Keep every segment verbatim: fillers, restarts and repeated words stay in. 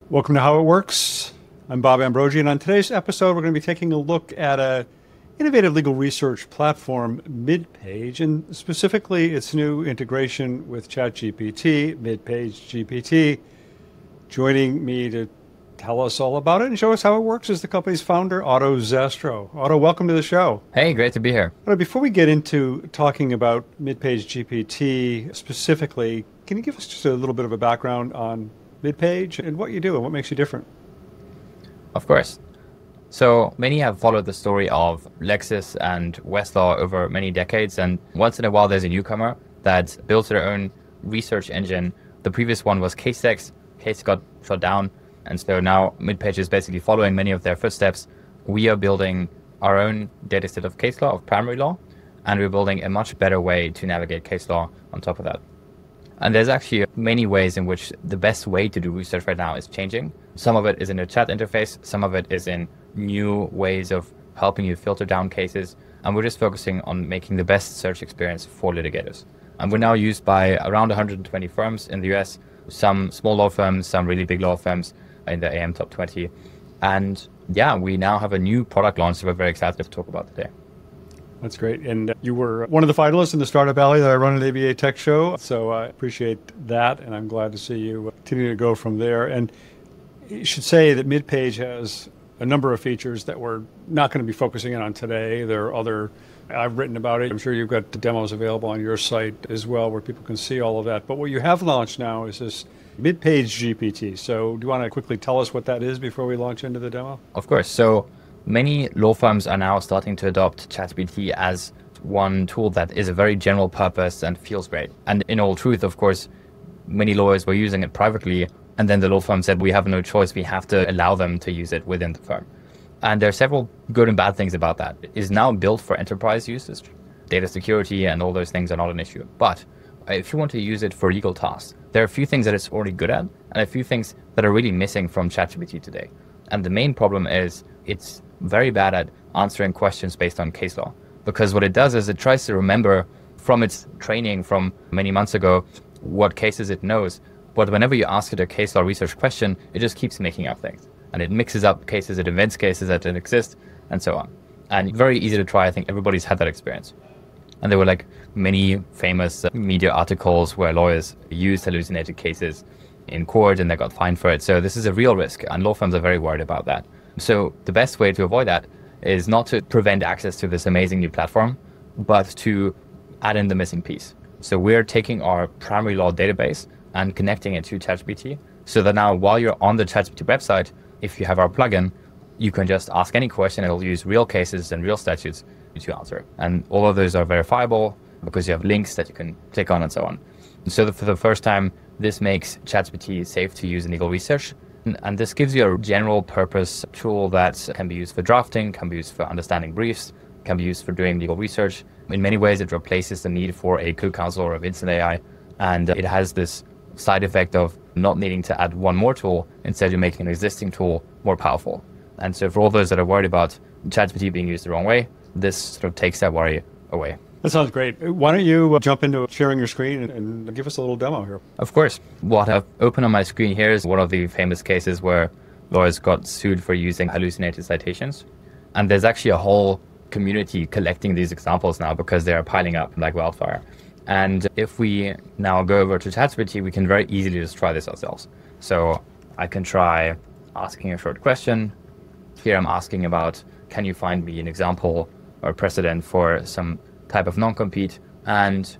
Welcome to How It Works. I'm Bob Ambrogi, and on today's episode, we're going to be taking a look at a innovative legal research platform, Midpage, and specifically its new integration with ChatGPT, Midpage G P T. Joining me to tell us all about it and show us how it works is the company's founder, Otto Zastrow. Otto, welcome to the show. Hey, great to be here. Otto, before we get into talking about Midpage G P T specifically, can you give us just a little bit of a background on Midpage and what you do and what makes you different? Of course. So many have followed the story of Lexis and Westlaw over many decades, and once in a while there's a newcomer that builds their own research engine. The previous one was Casetext. Case got shut down, and so now Midpage is basically following many of their footsteps. We are building our own data set of case law, of primary law, and we're building a much better way to navigate case law on top of that. And there's actually many ways in which the best way to do research right now is changing. Some of it is in a chat interface, some of it is in new ways of helping you filter down cases, and we're just focusing on making the best search experience for litigators. And we're now used by around one hundred twenty firms in the U S, some small law firms, some really big law firms in the A M top twenty. And yeah, we now have a new product launch that we're very excited to talk about today. That's great. And you were one of the finalists in the Startup Alley that I run at A B A Tech Show. So I appreciate that. And I'm glad to see you continue to go from there. And you should say that Midpage has a number of features that we're not going to be focusing in on today. There are other, I've written about it. I'm sure you've got the demos available on your site as well where people can see all of that. But what you have launched now is this Midpage G P T. So do you want to quickly tell us what that is before we launch into the demo? Of course. So many law firms are now starting to adopt ChatGPT as one tool that is a very general purpose and feels great. And in all truth, of course, many lawyers were using it privately, and then the law firm said, we have no choice, we have to allow them to use it within the firm. And there are several good and bad things about that. It is now built for enterprise usage. Data security and all those things are not an issue. But if you want to use it for legal tasks, there are a few things that it's already good at, and a few things that are really missing from ChatGPT today. And the main problem is it's very bad at answering questions based on case law. Because what it does is it tries to remember from its training from many months ago what cases it knows. But whenever you ask it a case law research question, it just keeps making up things. And it mixes up cases, it invents cases that didn't exist, and so on. And very easy to try. I think everybody's had that experience. And there were like many famous media articles where lawyers used hallucinated cases in court and they got fined for it. So this is a real risk, and law firms are very worried about that. So the best way to avoid that is not to prevent access to this amazing new platform, but to add in the missing piece. So we're taking our primary law database and connecting it to ChatGPT, so that now while you're on the ChatGPT website, if you have our plugin, you can just ask any question. It'll use real cases and real statutes to answer. And all of those are verifiable because you have links that you can click on and so on. And so for the first time, this makes ChatGPT safe to use in legal research. And this gives you a general purpose tool that can be used for drafting, can be used for understanding briefs, can be used for doing legal research. In many ways, it replaces the need for a co-counsel or a Vincent A I. And it has this side effect of not needing to add one more tool. Instead, you're making an existing tool more powerful. And so for all those that are worried about ChatGPT being used the wrong way, this sort of takes that worry away. That sounds great. Why don't you jump into sharing your screen and, and give us a little demo here? Of course. What I've opened on my screen here is one of the famous cases where lawyers got sued for using hallucinated citations. And there's actually a whole community collecting these examples now because they are piling up like wildfire. And if we now go over to ChatGPT, we can very easily just try this ourselves. So I can try asking a short question. Here I'm asking about, can you find me an example or precedent for some type of non-compete? And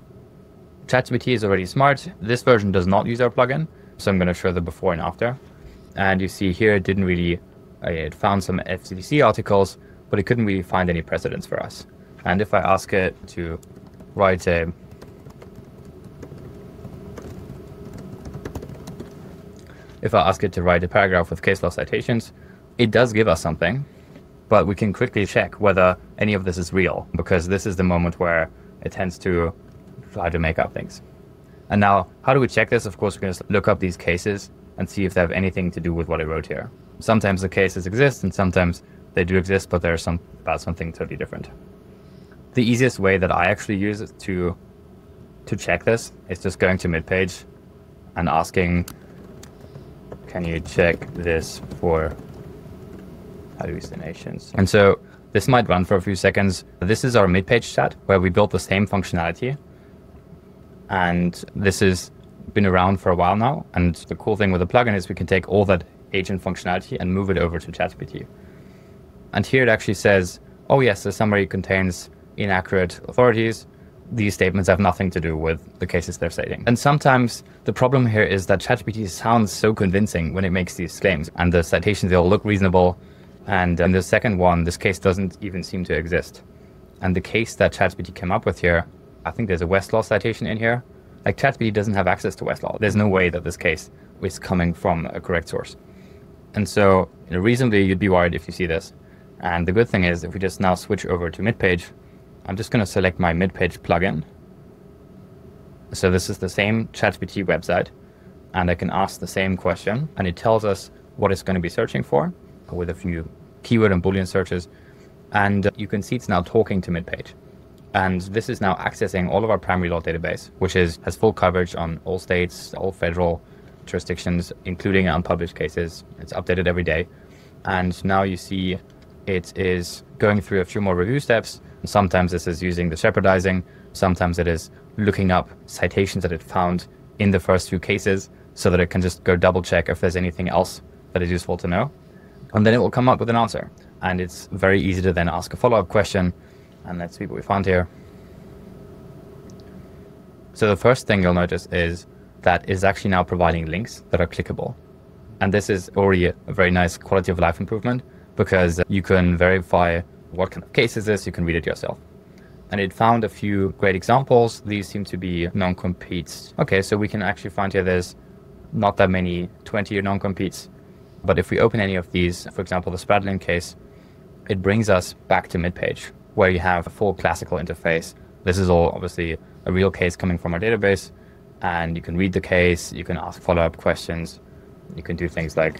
ChatGPT is already smart. This version does not use our plugin, so I'm going to show the before and after. And you see here, it didn't really, uh, it found some F C C articles, but it couldn't really find any precedents for us. And if I ask it to write a, if I ask it to write a paragraph with case law citations, it does give us something. But we can quickly check whether any of this is real, because this is the moment where it tends to try to make up things. And now, how do we check this? Of course, we can just look up these cases and see if they have anything to do with what I wrote here. Sometimes the cases exist, and sometimes they do exist, but they're some, about something totally different. The easiest way that I actually use it to, to check this is just going to Midpage and asking, can you check this for hallucinations? And so this might run for a few seconds. This is our Midpage chat where we built the same functionality. And this has been around for a while now. And the cool thing with the plugin is we can take all that agent functionality and move it over to ChatGPT. And here it actually says, oh yes, the summary contains inaccurate authorities. These statements have nothing to do with the cases they're stating. And sometimes the problem here is that ChatGPT sounds so convincing when it makes these claims, and the citations, they all look reasonable. And in the second one, this case doesn't even seem to exist. And the case that ChatGPT came up with here, I think there's a Westlaw citation in here. Like, ChatGPT doesn't have access to Westlaw. There's no way that this case is coming from a correct source. And so, you know, reasonably, you'd be worried if you see this. And the good thing is, if we just now switch over to Midpage, I'm just going to select my Midpage plugin. So this is the same ChatGPT website, and I can ask the same question, and it tells us what it's going to be searching for with a few keyword and Boolean searches. And you can see it's now talking to Midpage. And this is now accessing all of our primary law database, which is has full coverage on all states, all federal jurisdictions, including unpublished cases. It's updated every day. And now you see it is going through a few more review steps. Sometimes this is using the shepherdizing. Sometimes it is looking up citations that it found in the first few cases so that it can just go double check if there's anything else that is useful to know. And then it will come up with an answer. And it's very easy to then ask a follow-up question. And let's see what we found here. So the first thing you'll notice is that it's actually now providing links that are clickable. And this is already a very nice quality of life improvement, because you can verify what kind of case is this, you can read it yourself. And it found a few great examples. These seem to be non-competes. Okay, so we can actually find here there's not that many twenty-year non-competes. But if we open any of these, for example, the Spradlin case, it brings us back to Midpage, where you have a full classical interface. This is all obviously a real case coming from our database. And you can read the case, you can ask follow-up questions, you can do things like,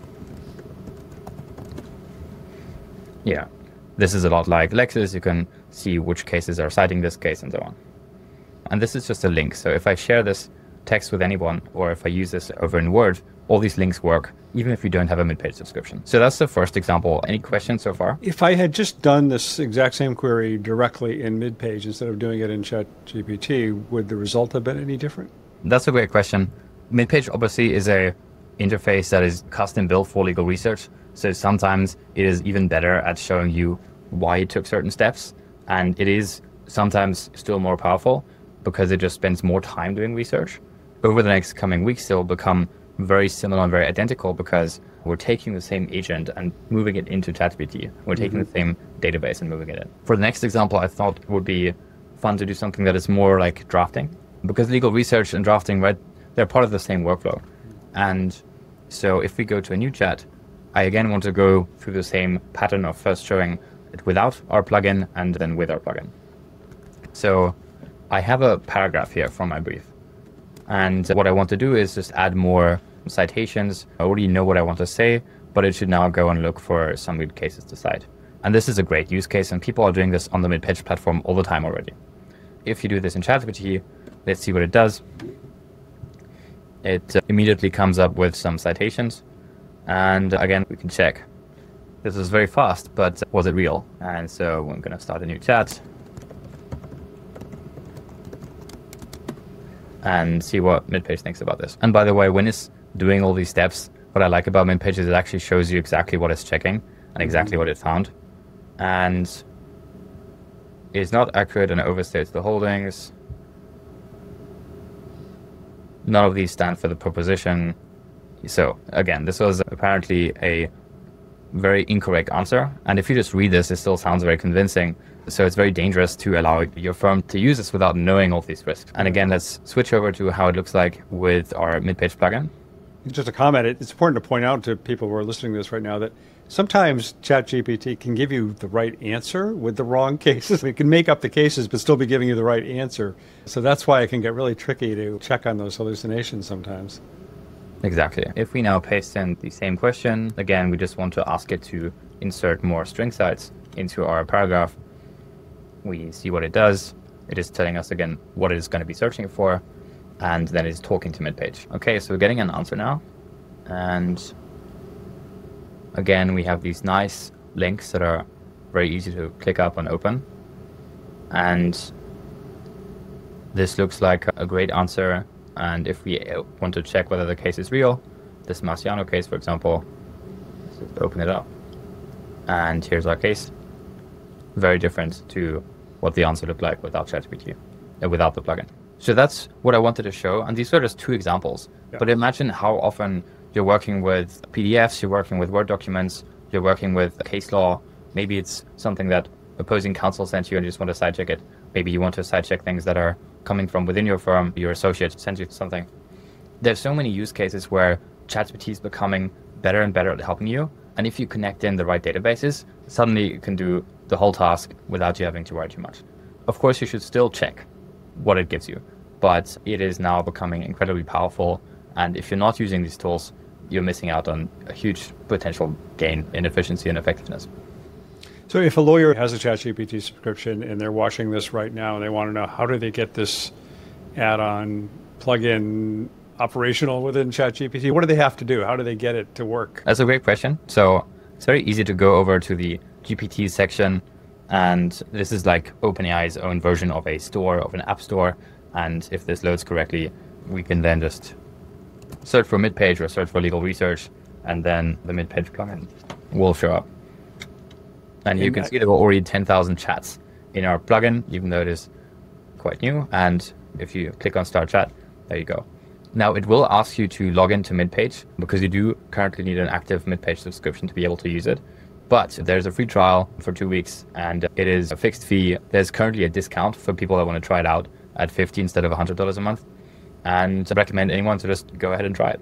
yeah, this is a lot like Lexis. You can see which cases are citing this case and so on. And this is just a link. So if I share this text with anyone, or if I use this over in Word, all these links work, even if you don't have a Midpage subscription. So that's the first example. Any questions so far? If I had just done this exact same query directly in Midpage instead of doing it in ChatGPT, would the result have been any different? That's a great question. Midpage obviously is a interface that is custom built for legal research. So sometimes it is even better at showing you why it took certain steps. And it is sometimes still more powerful because it just spends more time doing research. Over the next coming weeks, they'll become very similar and very identical because we're taking the same agent and moving it into ChatGPT. We're taking mm-hmm. the same database and moving it in. For the next example, I thought it would be fun to do something that is more like drafting, because legal research and drafting, right, they're part of the same workflow. And so if we go to a new chat, I again want to go through the same pattern of first showing it without our plugin and then with our plugin. So I have a paragraph here from my brief. And what I want to do is just add more citations. I already know what I want to say, but it should now go and look for some good cases to cite. And this is a great use case, and people are doing this on the Midpage platform all the time already. If you do this in ChatGPT, let's see what it does. It uh, immediately comes up with some citations. And again, we can check. This is very fast, but was it real? And so I'm going to start a new chat and see what Midpage thinks about this. And by the way, when it's doing all these steps, what I like about Midpage is it actually shows you exactly what it's checking and exactly mm-hmm. what it found. And it's not accurate and overstates the holdings. None of these stand for the proposition. So again, this was apparently a very incorrect answer. And if you just read this, it still sounds very convincing. So it's very dangerous to allow your firm to use this without knowing all these risks. And again, let's switch over to how it looks like with our Midpage plugin. Just a comment, it's important to point out to people who are listening to this right now that sometimes ChatGPT can give you the right answer with the wrong cases. It can make up the cases but still be giving you the right answer. So that's why it can get really tricky to check on those hallucinations sometimes. Exactly. If we now paste in the same question, again, we just want to ask it to insert more string cites into our paragraph. We see what it does. It is telling us again what it is going to be searching for, and then it's talking to Midpage. Okay, so we're getting an answer now. And again, we have these nice links that are very easy to click up and open. And this looks like a great answer. And if we want to check whether the case is real, this Marciano case, for example, let's just open it up. And here's our case. Very different to what the answer looked like without ChatGPT, uh, without the plugin. So that's what I wanted to show. And these are just two examples. Yeah. But imagine how often you're working with P D Fs, you're working with Word documents, you're working with case law. Maybe it's something that opposing counsel sent you and you just want to side check it. Maybe you want to side check things that are coming from within your firm, your associate sends you something. There's so many use cases where ChatGPT is becoming better and better at helping you. And if you connect in the right databases, suddenly you can do the whole task without you having to worry too much. Of course, you should still check what it gives you, but it is now becoming incredibly powerful. And if you're not using these tools, you're missing out on a huge potential gain in efficiency and effectiveness. So if a lawyer has a ChatGPT subscription and they're watching this right now and they want to know how do they get this add-on plugin operational within ChatGPT, what do they have to do? How do they get it to work? That's a great question. So it's very easy to go over to the G P T section, and this is like OpenAI's own version of a store, of an app store. And if this loads correctly, we can then just search for Midpage or search for legal research, and then the Midpage plugin will show up. And you can see there were already ten thousand chats in our plugin, even though it is quite new. And if you click on Start Chat, there you go. Now it will ask you to log into Midpage because you do currently need an active Midpage subscription to be able to use it. But there's a free trial for two weeks and it is a fixed fee. There's currently a discount for people that want to try it out at fifty instead of one hundred dollars a month. And I recommend anyone to just go ahead and try it.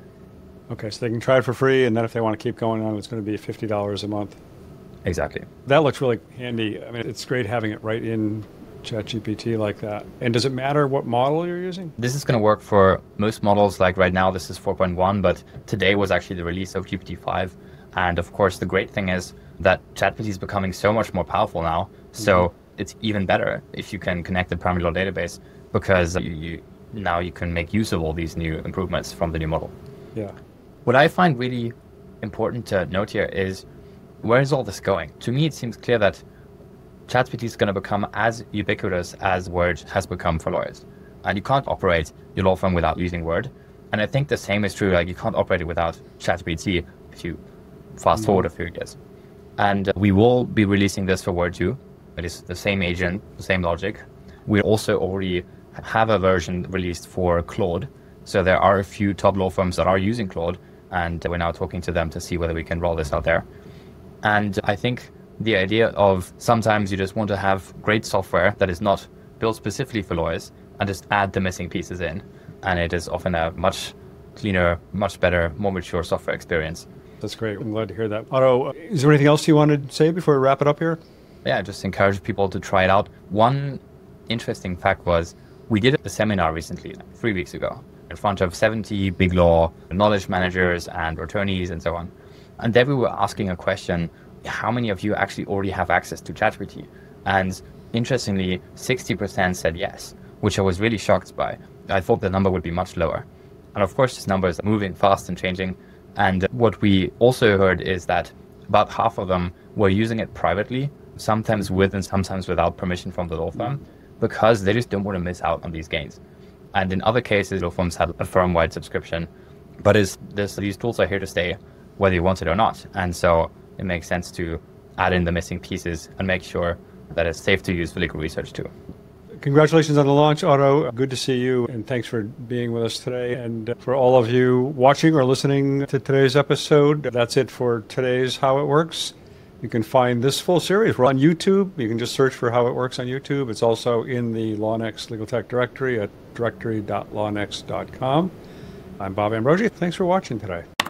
Okay, so they can try it for free, and then if they want to keep going on, it's going to be fifty dollars a month. Exactly. That looks really handy. I mean, it's great having it right in ChatGPT like that. And does it matter what model you're using? This is going to work for most models. Like right now, this is four point one, but today was actually the release of G P T five. And of course, the great thing is that ChatGPT is becoming so much more powerful now. So mm-hmm. it's even better if you can connect the primary law database, because you, you, now you can make use of all these new improvements from the new model. Yeah. What I find really important to note here is, where is all this going? To me, it seems clear that ChatGPT is going to become as ubiquitous as Word has become for lawyers. And you can't operate your law firm without using Word. And I think the same is true, like you can't operate it without ChatGPT if you fast mm-hmm. forward a few years. And we will be releasing this for Word too. It is the same agent, the same logic. We also already have a version released for Claude. So there are a few top law firms that are using Claude, and we're now talking to them to see whether we can roll this out there. And I think the idea of sometimes you just want to have great software that is not built specifically for lawyers and just add the missing pieces in. And it is often a much cleaner, much better, more mature software experience. That's great. I'm glad to hear that. Otto, is there anything else you wanted to say before we wrap it up here? Yeah, just encourage people to try it out. One interesting fact was we did a seminar recently, three weeks ago, in front of seventy big law knowledge managers and attorneys and so on. And then we were asking a question, how many of you actually already have access to ChatGPT? And interestingly, sixty percent said yes, which I was really shocked by. I thought the number would be much lower. And of course, this number is moving fast and changing. And what we also heard is that about half of them were using it privately, sometimes with and sometimes without permission from the law firm, because they just don't want to miss out on these gains. And in other cases, law firms have a firm-wide subscription. But is this, these tools are here to stay, whether you want it or not. And so it makes sense to add in the missing pieces and make sure that it's safe to use for legal research too. Congratulations on the launch, Otto. Good to see you, and thanks for being with us today. And for all of you watching or listening to today's episode, that's it for today's How It Works. You can find this full series. We're on YouTube. You can just search for How It Works on YouTube. It's also in the LawNext Legal Tech directory at directory dot law next dot com. I'm Bob Ambrogi. Thanks for watching today.